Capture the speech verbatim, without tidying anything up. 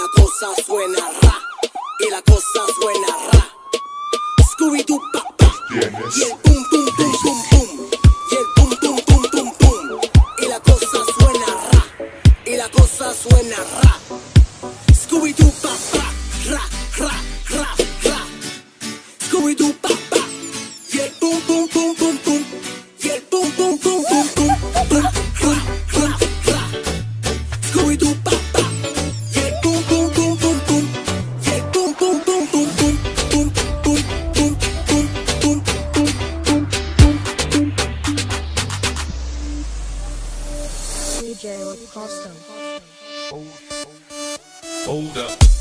la cosa suena ra, y la cosa suena ra. Scooby-Doo pa pa, y el pum pum pum pum pum, y el pum pum pum pum pum, y la cosa suena ra, y la cosa suena ra. Scooby-Doo pa pa, ra ra ra ra. Scooby-Doo pa pa, y el pum pum pum pum pum, y el pum pum pum pum pum pum, ra ra ra. Scooby-Doo pa pa, y el pum pum pum pum pum, y el pum pum pum pum pum pum pum pum pum pum pum pum pum. D J Costa. Hold up.